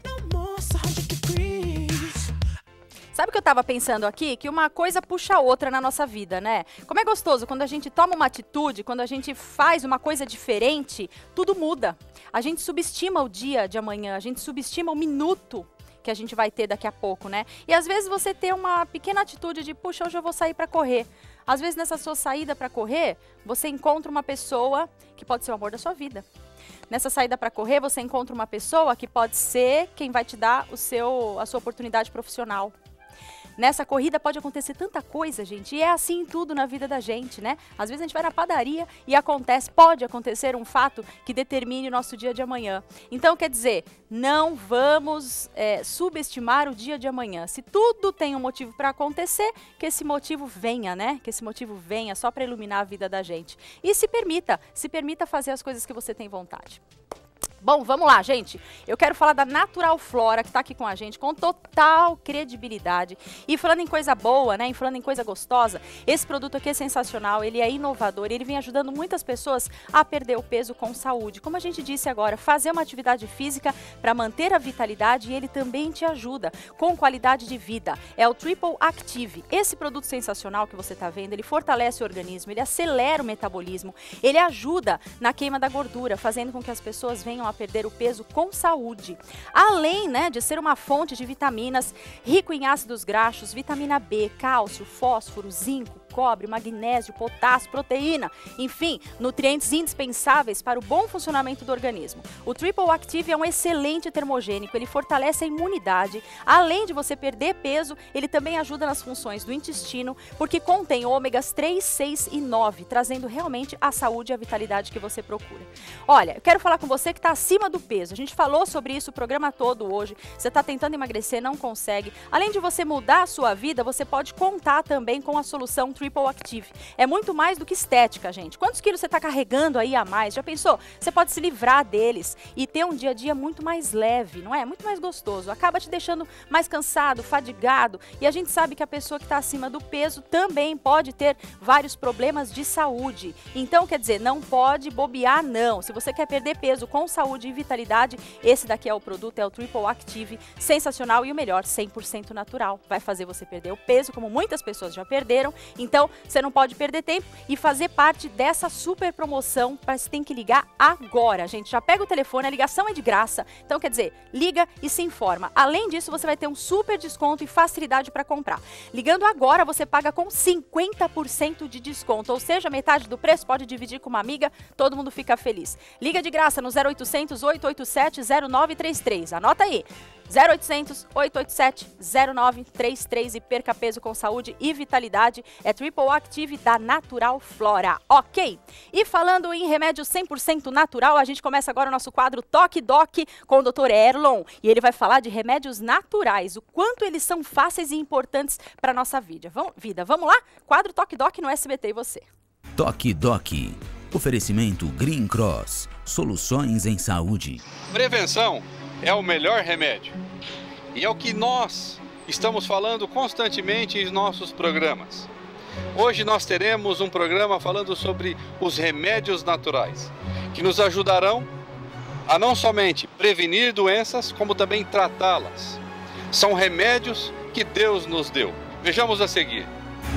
Sabe o que eu tava pensando aqui? Que uma coisa puxa a outra na nossa vida, né? Como é gostoso quando a gente toma uma atitude, quando a gente faz uma coisa diferente, tudo muda. A gente subestima o dia de amanhã, a gente subestima o minuto que a gente vai ter daqui a pouco, né? E às vezes você tem uma pequena atitude de, puxa, hoje eu vou sair pra correr. Às vezes nessa sua saída pra correr, você encontra uma pessoa que pode ser o amor da sua vida. Nessa saída para correr, você encontra uma pessoa que pode ser quem vai te dar o seu, a sua oportunidade profissional. Nessa corrida pode acontecer tanta coisa, gente, e é assim tudo na vida da gente, né? Às vezes a gente vai na padaria e acontece, pode acontecer um fato que determine o nosso dia de amanhã. Então, quer dizer, não vamos é, subestimar o dia de amanhã. Se tudo tem um motivo para acontecer, que esse motivo venha, né? Que esse motivo venha só para iluminar a vida da gente. E se permita, se permita fazer as coisas que você tem vontade. Bom, vamos lá, gente. Eu quero falar da Natural Flora, que está aqui com a gente, com total credibilidade. E falando em coisa boa, né? E falando em coisa gostosa, esse produto aqui é sensacional, ele é inovador, ele vem ajudando muitas pessoas a perder o peso com saúde. Como a gente disse agora, fazer uma atividade física para manter a vitalidade, e ele também te ajuda com qualidade de vida. É o Triple Active. Esse produto sensacional que você está vendo, ele fortalece o organismo, ele acelera o metabolismo, ele ajuda na queima da gordura, fazendo com que as pessoas venham a perder o peso com saúde. Além, né, de ser uma fonte de vitaminas, rico em ácidos graxos, vitamina B, cálcio, fósforo, zinco, cobre, magnésio, potássio, proteína, enfim, nutrientes indispensáveis para o bom funcionamento do organismo. O Triple Active é um excelente termogênico, ele fortalece a imunidade, além de você perder peso, ele também ajuda nas funções do intestino, porque contém ômegas três, seis e nove, trazendo realmente a saúde e a vitalidade que você procura. Olha, eu quero falar com você que está acima do peso, a gente falou sobre isso o programa todo hoje, você está tentando emagrecer, não consegue. Além de você mudar a sua vida, você pode contar também com a solução Triple Active. É muito mais do que estética, gente. Quantos quilos você está carregando aí a mais? Já pensou? Você pode se livrar deles e ter um dia a dia muito mais leve, não é? Muito mais gostoso. Acaba te deixando mais cansado, fadigado. E a gente sabe que a pessoa que está acima do peso também pode ter vários problemas de saúde. Então, quer dizer, não pode bobear, não. Se você quer perder peso com saúde e vitalidade, esse daqui é o produto, é o Triple Active. Sensacional e o melhor, cem por cento natural. Vai fazer você perder o peso, como muitas pessoas já perderam. Então, Então, você não pode perder tempo e fazer parte dessa super promoção, mas você tem que ligar agora, gente. Já pega o telefone, a ligação é de graça. Então, quer dizer, liga e se informa. Além disso, você vai ter um super desconto e facilidade para comprar. Ligando agora, você paga com cinquenta por cento de desconto, ou seja, metade do preço, pode dividir com uma amiga, todo mundo fica feliz. Liga de graça no zero oitocentos, oito oito sete, zero nove três três. Anota aí, zero oitocentos, oito oito sete, zero nove três três e perca peso com saúde e vitalidade. É Triple Active da Natural Flora, ok? E falando em remédio cem por cento natural, a gente começa agora o nosso quadro Toque Doc com o doutor Erlon. E ele vai falar de remédios naturais, o quanto eles são fáceis e importantes para a nossa vida. Vamos, vida. Vamos lá? Quadro Toque Doc no S B T e você. Toque Doc. Oferecimento Green Cross. Soluções em saúde. Prevenção é o melhor remédio. E é o que nós estamos falando constantemente em nossos programas. Hoje nós teremos um programa falando sobre os remédios naturais, que nos ajudarão a não somente prevenir doenças, como também tratá-las. São remédios que Deus nos deu. Vejamos a seguir.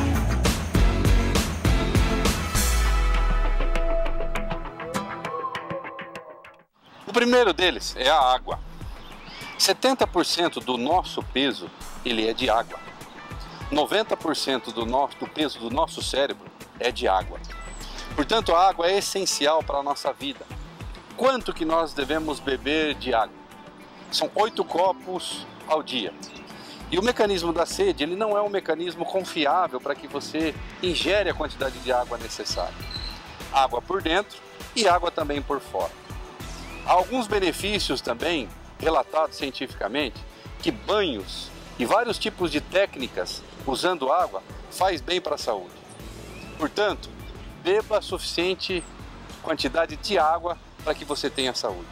O primeiro deles é a água. setenta por cento do nosso peso, ele é de água. noventa por cento do, nosso, do peso do nosso cérebro é de água. Portanto, a água é essencial para a nossa vida. Quanto que nós devemos beber de água? São oito copos ao dia. E o mecanismo da sede, ele não é um mecanismo confiável para que você ingere a quantidade de água necessária. Água por dentro e água também por fora. Há alguns benefícios também relatados cientificamente que banhos e vários tipos de técnicas usando água faz bem para a saúde. Portanto, beba a suficiente quantidade de água para que você tenha saúde.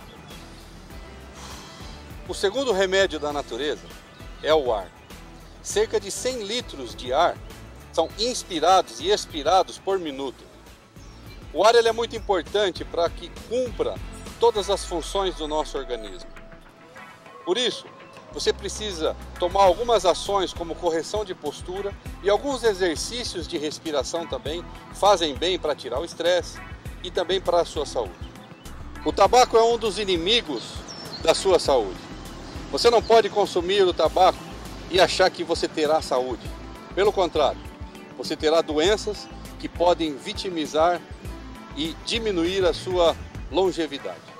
O segundo remédio da natureza é o ar. Cerca de cem litros de ar são inspirados e expirados por minuto. O ar ele é muito importante para que cumpra todas as funções do nosso organismo. Por isso, você precisa tomar algumas ações como correção de postura e alguns exercícios de respiração também fazem bem para tirar o estresse e também para a sua saúde. O tabaco é um dos inimigos da sua saúde. Você não pode consumir o tabaco e achar que você terá saúde. Pelo contrário, você terá doenças que podem vitimizar e diminuir a sua longevidade.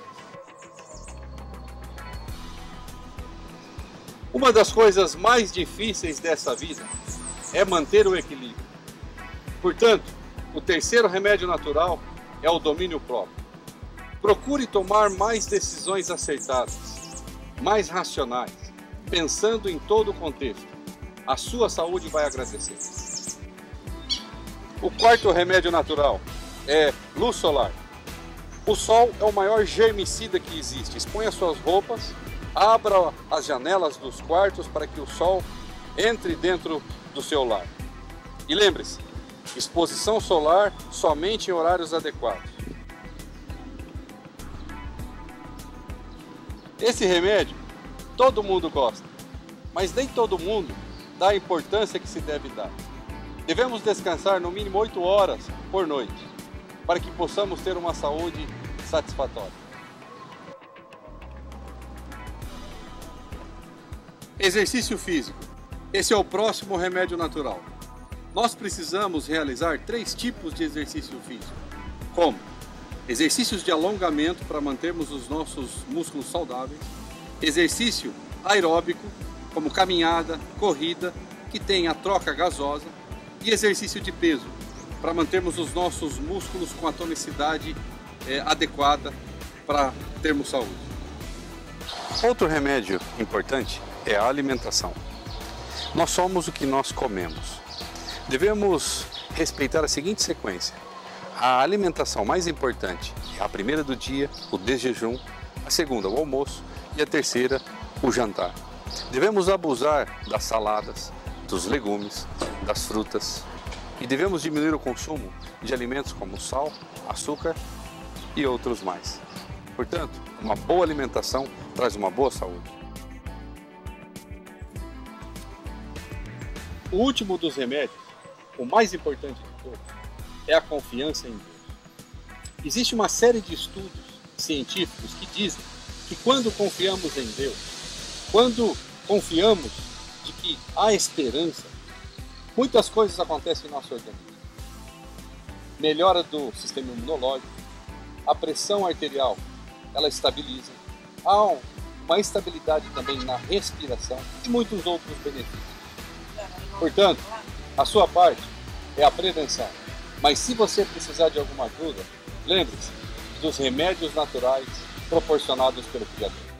Uma das coisas mais difíceis dessa vida é manter o equilíbrio. Portanto, o terceiro remédio natural é o domínio próprio. Procure tomar mais decisões acertadas, mais racionais, pensando em todo o contexto. A sua saúde vai agradecer. O quarto remédio natural é luz solar. O sol é o maior germicida que existe. Exponha suas roupas, abra as janelas dos quartos para que o sol entre dentro do seu lar. E lembre-se, exposição solar somente em horários adequados. Esse remédio todo mundo gosta, mas nem todo mundo dá a importância que se deve dar. Devemos descansar no mínimo oito horas por noite, para que possamos ter uma saúde satisfatória. Exercício físico. Esse é o próximo remédio natural. Nós precisamos realizar três tipos de exercício físico, como exercícios de alongamento para mantermos os nossos músculos saudáveis, exercício aeróbico, como caminhada, corrida, que tem a troca gasosa, e exercício de peso, para mantermos os nossos músculos com a tonicidade é, adequada para termos saúde. Outro remédio importante é a alimentação. Nós somos o que nós comemos. Devemos respeitar a seguinte sequência. A alimentação mais importante é a primeira do dia, o desjejum, a segunda, o almoço, e a terceira, o jantar. Devemos abusar das saladas, dos legumes, das frutas, e devemos diminuir o consumo de alimentos como sal, açúcar e outros mais. Portanto, uma boa alimentação traz uma boa saúde. O último dos remédios o mais importante de todos, é a confiança em Deus. Existe uma série de estudos científicos que dizem que quando confiamos em Deus, quando confiamos de que há esperança, muitas coisas acontecem em nosso organismo. Melhora do sistema imunológico, a pressão arterial, ela estabiliza, há uma estabilidade também na respiração e muitos outros benefícios. Portanto, a sua parte é a prevenção. Mas se você precisar de alguma ajuda, lembre-se dos remédios naturais proporcionados pelo Criador.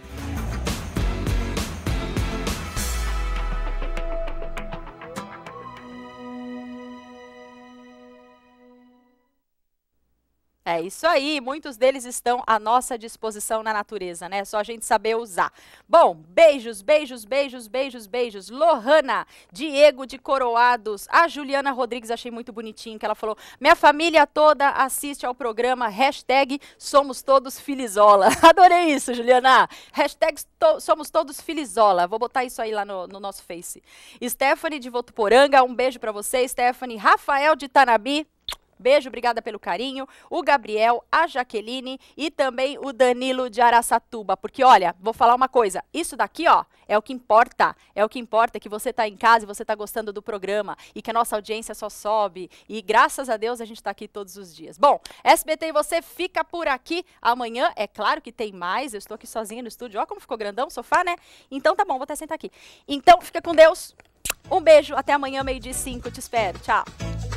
É isso aí, muitos deles estão à nossa disposição na natureza, né? Só a gente saber usar. Bom, beijos, beijos, beijos, beijos, beijos. Lohana, Diego de Coroados, a Juliana Rodrigues, achei muito bonitinho, que ela falou, minha família toda assiste ao programa, hashtag somos todos Filizola. Adorei isso, Juliana. Hashtag to, somos todos Filizola. Vou botar isso aí lá no, no nosso Face. Stephanie de Votuporanga, um beijo pra você, Stephanie. Rafael de Tanabi, beijo, obrigada pelo carinho. O Gabriel, a Jaqueline e também o Danilo de Araçatuba. Porque, olha, vou falar uma coisa. Isso daqui, ó, é o que importa. É o que importa, que você tá em casa e você tá gostando do programa. E que a nossa audiência só sobe. E graças a Deus a gente tá aqui todos os dias. Bom, S B T e você fica por aqui. Amanhã, é claro que tem mais. Eu estou aqui sozinha no estúdio. Ó como ficou grandão o sofá, né? Então tá bom, vou até sentar aqui. Então, fica com Deus. Um beijo. Até amanhã, meio-dia e cinco. Te espero. Tchau.